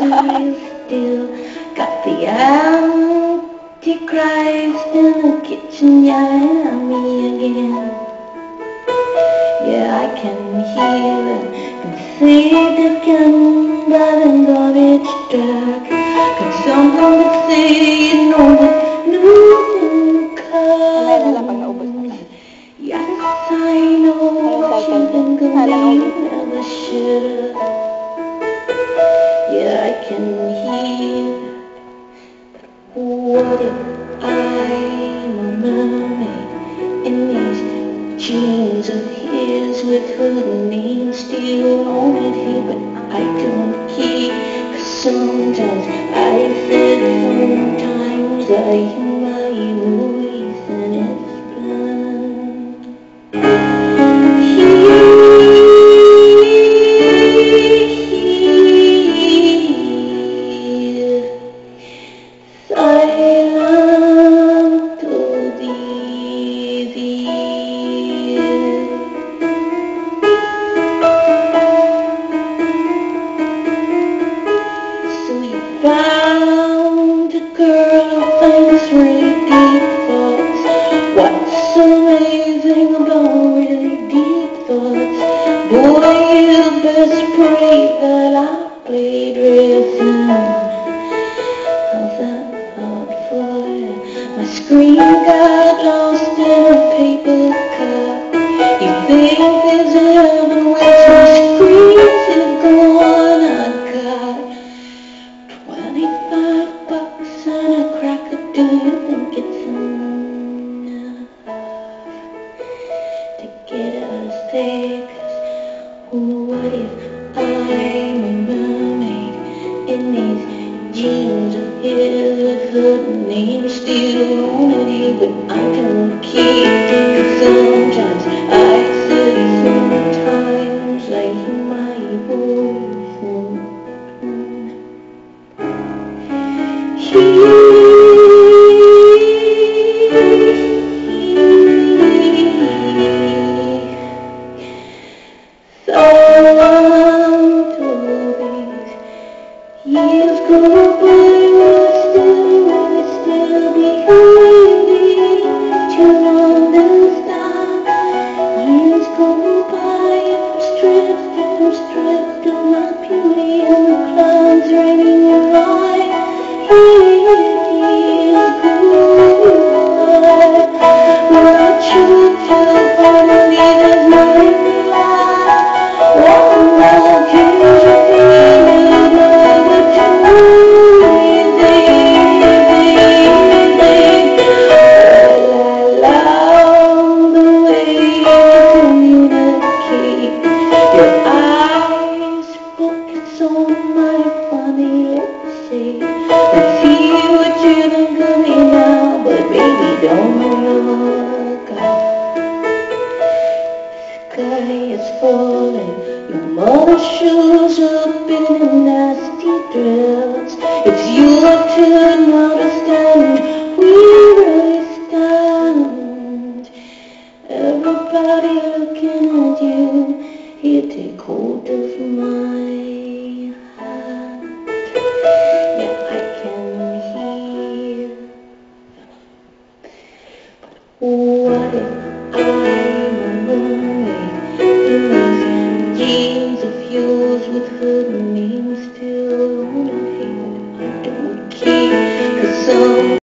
I still got the Antichrist in the kitchen yelling at me again. Yeah, I can hear and see the gun by the garbage truck. Got something to say, you know that nothing comes. Yes, I know what you've been going, you never should've. Yeah, I can hear. What if I'm a mermaid in these jeans of his with her name still on it here? But I don't care, 'cause sometimes I said sometimes I hear my voice and it's blind. Silent to thee. So you found a girl who thinks really deep thoughts. What's so amazing about really deep thoughts? Boy, you best pray that I played real soon. How's that thought fly? My screen got lost in a paper cup. You think there's heaven where my screens is gone? I got $25 and a cracker. Do you think it's enough to get us there? 'Cause what if I'm a mermaid in these jeans of his with her name still on it here? But I don't care, 'cause sometimes I say sometimes I hear my voice and silent to these years go by, will still be waiting to understand. Years go by, I'm stripped of my beauty, and the clouds raining in my years go by. When I choose to finally there's no life. One more cage of feeling over to the way you communicate. Your eyes focus on my funny lips. Say, let's see what you think of me now, but baby, don't look up. Sky is falling, your mother's shoes up in a nasty dress. It's your turn now to stand where I stand. Everybody looking at you, here take hold of my hand. Yeah, I can hear. What if I'm a mermaid in these jeans of yours with her name still on it here? I don't care, 'cause some